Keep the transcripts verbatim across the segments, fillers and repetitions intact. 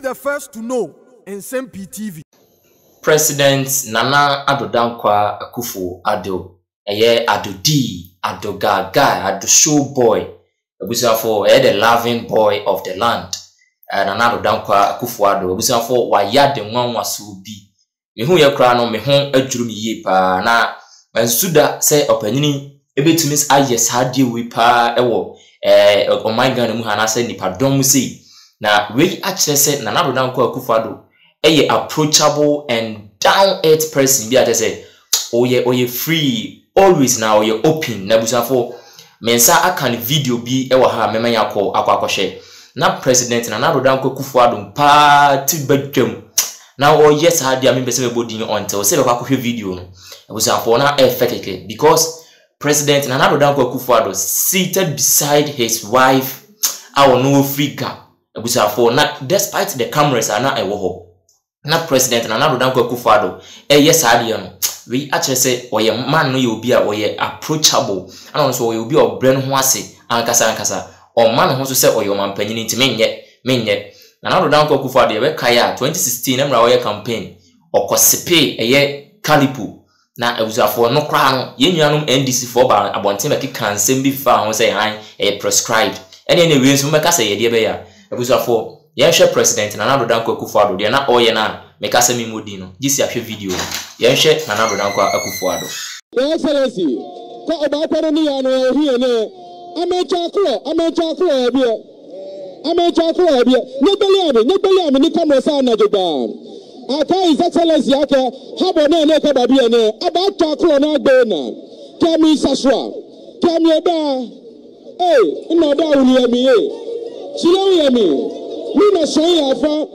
the first to know in S M P T V. President Nana Addo Dankwa Akufo-Addo, eye Addo D, Addo Gaga, Addo Showboy, Ebusafo, eye the loving boy of the land. Nana Addo Dankwa Akufo-Addo, Ebusafo, waya de nwanwa so bi. Me hu ye kra no me hu adwuru mi ye pa na mansuda se opanyini ebetumi aye saade wi pa ewo eh oman Ghana mu hana se nipa dom sei na we akire se Nana Addo Dankwa Akufo-Addo eye approachable and down earth person bi ate say oye oye free always now oye open na busafo mensa aka ne video bi e wa ha memanya akọ akọ akọhye na president Nana Addo Dankwa Akufo-Addo pa ti badwam na oye saade am bese mebodi until say be akọhye video no busafo na e fekeke because president Nana Addo Dankwa Akufo-Addo seated beside his wife our no free gap busafo na despite the cameras are na e wo ho na president Nana Addo Dankwa Akufo-Addo eh yes ade no we actually say oye man no ye obi a oye approachable and also oye obi o brain ho ase ankasa ankasa o man ho so say oye man panyini nti menye menye Nana Addo Dankwa Akufo-Addo we kaya twenty sixteen emra oye campaign okosepe eye Kalipo na ebusafo no kra no ye nuanom N D C for ba abonten be kansem bi fa ho say han eh prescribed ene ne we nso meka say ye de be ya ebusafo Yenshe president Nana Addo Dankwa Akufo-Addo de na oye na meka se mi modi no gisi ahwe video Yenshe Nana Addo Dankwa Akufo-Addo Your Excellency ko oba ni ya no hie ne amecha kro amecha kro ebie amecha kro ebie nyebeli abi nyebeli abi ni kamera sa na jodan aka His Excellency aka habo na na ka babie ne aba ta kro na gbe na kemi saswa kemi eda eh ina da uni emi eh chile emi Nina shoyi afa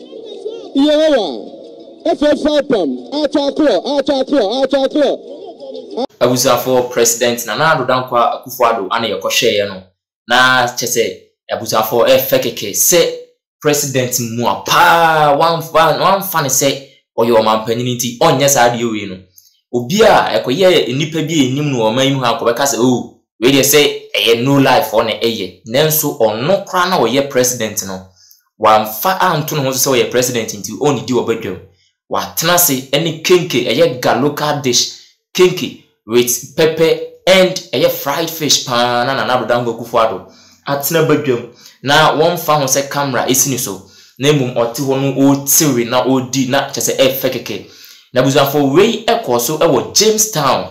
yewa F F pam ataklo ataklo ataklo Abusafo president Nana Addo Dankwa Akufo-Addo ana yekohwe ye no na chese abusafo e fekeke se president mu apa one fan one fan se oyo mampanyini nti onye saade we no obi a ekoye enipa bi enim no oman mu ha akobeka se oh we dey say eye no life on eye nenso onno kra na oye president no wamfa anto no ho so ye president nti oni di obadwam watena se any kenke eye ga local dish kenke with pepper and eye fried fish pa na Nana Addo Dankwa Akufo-Addo atena badwam na wonfa ho se camera esini so na mum ote ho no o tiwi na odi na chese e fekeke na buzafo we ekoso ewo Jamestown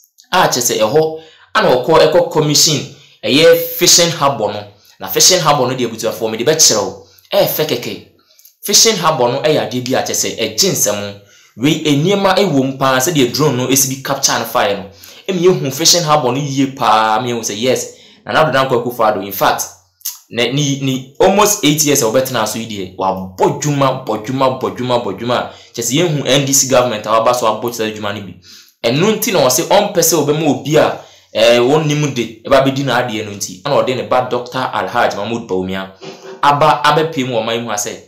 a chese eho ana okọ eko commission eye fishing harbor no na fishing harbor no de buzafo me de be kirewo eh fekeke fishing harbor no eh ade bi a chese e ginsem we eniema e wom pa se de drone no esibi capture and fire no emi ehu fishing harbor no yie pa me hu say yes Nana Addo Dankwa Akufo-Addo in fact ne ni ni almost eight years obetena so idie wa bodwuma bodwuma bodwuma bodwuma chese yehu N D C government aba so abotsa adwuma ni bi enu nti na wo se on pese obema obi a eh wonnim de e ba bedi na ade enu nti ana ode ne ba Doctor Alhaji Mahmoud Bawumia aba abepem wo man mu ase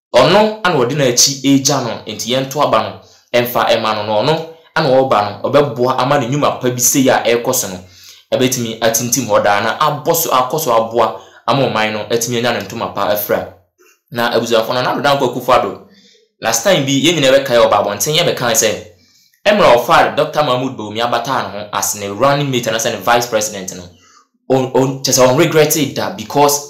ono ana ode na achi eja no enti yento aba no emfa ema no no ono ana wo ba no obeboa ama ne nyuma pa bi se ya ekoso no ebetimi atintim hoda na aboso akoso aboa ama man no etimi nya ne ntoma pa afra na abuzafo na Nana Addo Dankwa Akufo-Addo last time bi ye nyina be kai oba bonten ye be kan se emra ofar Doctor Mahmoud Bawumia bata no as ne running mate and as the vice president no on on just on regretted that because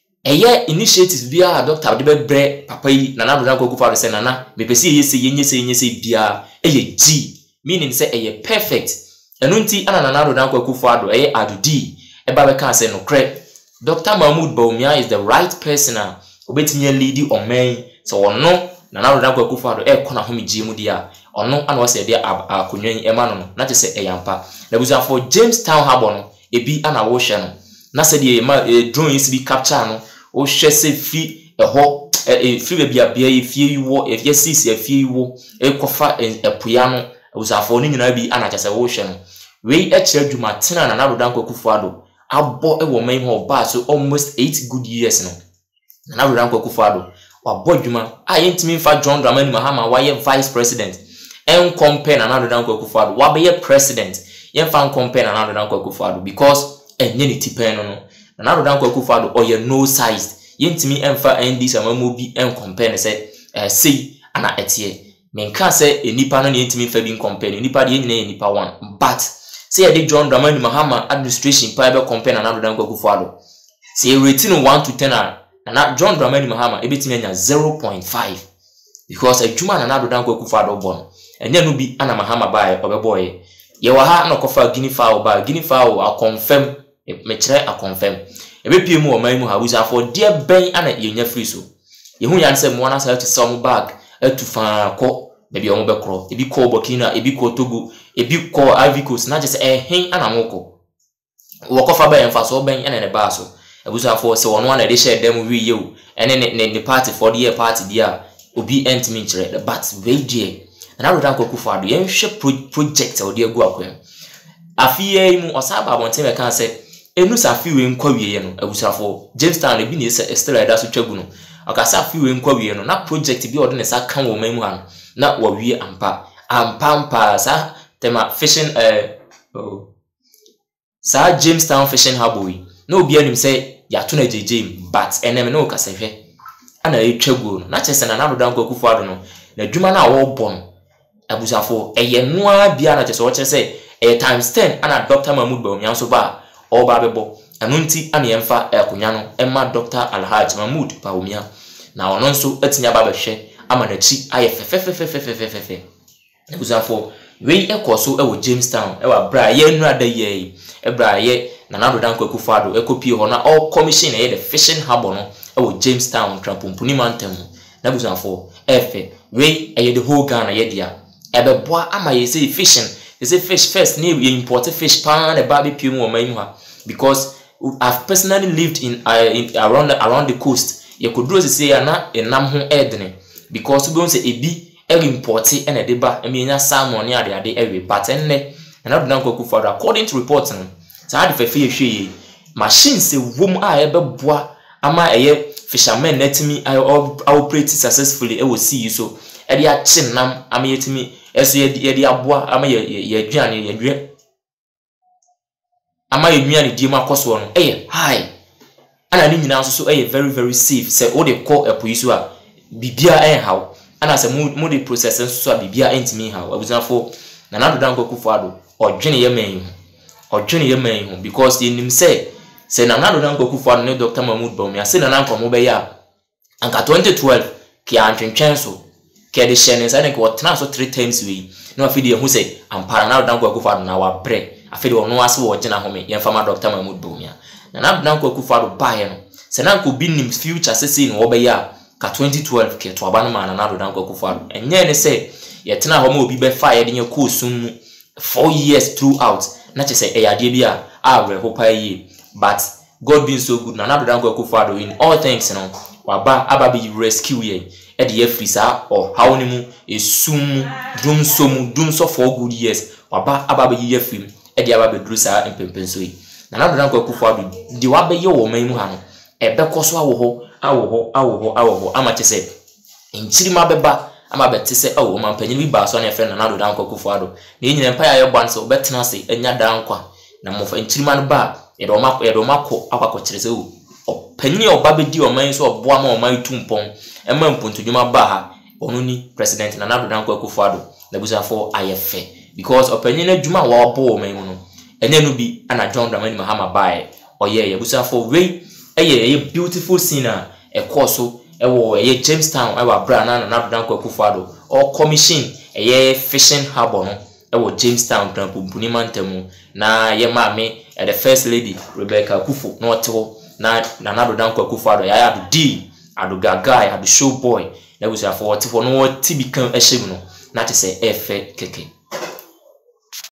eye initiatives bia Doctor de bebre papa yi Nana Addo Dankwa Akufo-Addo se nana me pese ye se yenye se yenye se bia eye G meaning say eye perfect enu nti ana Nana Addo Dankwa Akufo-Addo eye Addo D e ba be kan se no kre Doctor Mahmoud Bawumia is the right person a obetimi lead omen so ono Nana Addo Dankwa Akufo-Addo e kona ho megie mu dia ono ana wase de akonwan e ma no na te se eyampa na buzafo Jamestown harbor no ebi ana wo hwe no na se de ma drones bi capture no o hwe se fi eho e fi be bia bia e fie yiwo e fie sisi e fie yiwo e kofa epoya no buzafo ni nyina bi ana chese wo hwe no we e kire dwuma tena Nana Addo Dankwa Akufo-Addo abo e wo man ho ba so almost eight good years no Nana Addo Dankwa Akufo-Addo wa bodwuma a yentimi fa John Dramani Mahama wa ye vice president en compare Nana Addo Dankwa Akufo-Addo wa be ye president yen fa compare Nana Addo Dankwa Akufo-Addo because enye ni tipen no Nana Addo Dankwa Akufo-Addo oye no sized yentimi emfa N D C amamo bi en compare say eh sei ana etie menka say enipa no yentimi fa bi compare enipa de nyina enipa one but say ya de John Dramani Mahama administration pa be compare na Nana Dankwa Akufo-Addo say rating one to ten na John Dramani Mahama ebetimi anya zero point five because adwuma na Nana Dankwa Akufo-Addo bon enya no bi ana Mahama bae obeboye ye wa ha na kofa Guinea fowl ba Guinea fowl a confirm me kire a confirm ebe pie mu o man mu ha wuza for dear ben ana ye nya free so ye hu yan se mo na sa to sell bag etu fa ko bebi o mo be kro ebi ko Burkina ebi ko Togo ebi ko Ivory Coast na je se eh hen ana mo ko wo kofa ba en fa so ben ene ne ba so ebuza for se wono na de share dem wi ye o ene ne ne party for the year party dia obi entimi kire but we die na Nana Dankwa Akufo-Addo yen hwe project o de agu akwem afiye mu osaba abonte me kan se enu safi we nkwa wiye no abusafo Jamestown ebi ne se Estela da so twagu no akasa afi we nkwa wiye no na project bi ode ne sa kan wo man mu ha na wa wiye ampa ampa ampa sa tema fishing eh oh sa Jamestown fishing harbor wi na obi anim se ya to na jeje but enem no kasa hwe ana e twagu no na chese na Nana Dankwa Akufo-Addo no na dwuma na wo bon abusafo eye noa bia na chese wo chese e times ten ana Doctor Mahmoud Bawumia so ba oba bebo anunti ana yemfa ekonya no emma Doctor Alhaji Mahmoud Bawumia na ono nso atinya ba behwe ama na chi aye fefefefefefefefe abusafo we ekoso e wo Jamestown e wa bra ye nura da ye e bra ye na Nana Dankwa Akufo-Addo ekopie ho na all commission e the fishing harbor no e wo Jamestown Trampompuni Mantam na abusafo efe we e the whole Ghana ye dia ebeboa ama ye say fishing they say fish first need we import fish pan the barbecue mu oman ha because I've personally lived in, uh, in around the, around the coast you could do say na enam ho edne because we don't say ebi e import e na deba e nya salmon ya de ade ewe but enne na Nana Dankwa Akufo-Addo according to reports no sa ade fefe ye hwe machine se wom a ebeboa ama eye fishermen netimi I operate successfully e wo see so e de a chinam ama yetimi eso ye de aboa ama ye ye aduane ye dwe ama ye nuane die makoso no eh hi ana ni nyina so so eh very very safe say o de call e police a bibia eh haw ana say mo de process so a bibia entimi haw abuzafo na Nana Dankwa Akufo-Addo odwene ye man odwene ye man because ye nim say say na Nana Dankwa Akufo-Addo ne Doctor Mahmoud Bawumia say na nanko mo be ya anka twenty twelve ki antwentwen so ke de shene say ne ko tena so three times we no afidi hu say ampara Nana Dankwa Akufo-Addo na wa bre afidi ono ase wo gina home ye fama Doctor Mahmoud Bawumia na Nana Dankwa Akufo-Addo bae no say nanko bi nim future sese no wo be ya ka twenty twelve ke to aba no ma Nana Dankwa Akufo-Addo enye ne say ye tena home obi be fa ye de nye koosum four years throughout na che say e yade bia a we hopa yi but God being so good na Nana Dankwa Akufo-Addo in all things no waba aba be rescue ye e de free sa or how ni mu esum dum so mu dum so for good years waba aba be ye free e de aba be dru sa empempenso yi na Nana Dankwa Akufo-Addo di wabe ye wo man mu ha no e be koso awo ho awo ho awo ho awo ho ama che say nchiri ma beba ama beti se awo man panyin bi ba so na efe na Nana Dankwa Akufo-Addo na enyina mpa ya gban so betena se enya dankwa na mofa nchiri ma no ba e do ma e do ma ko akwakọ kire se o panyin oba be di o man so oboa ma o man tumpon e ma mponto dwuma ba ha onu ni president na Nana Dankwa Akufo-Addo na busafo ayefe because opanyin na dwuma wa obo o man mu no enya no bi ana John Dramani Mahama bae oye ye busafo we eye ye beautiful scene a e koso ewo eye Jamestown ewa bra na Nana Dankwa Akufo-Addo or commission eye fishing harbor no ewo Jamestown Trampompuni Mantam na ye maame the first lady Rebecca Akufo no otewo na Nana Dankwa Akufo-Addo ya ya D ado gaga ya do show boy na busafo otewo no ti bi kan ehye no na te se efe keke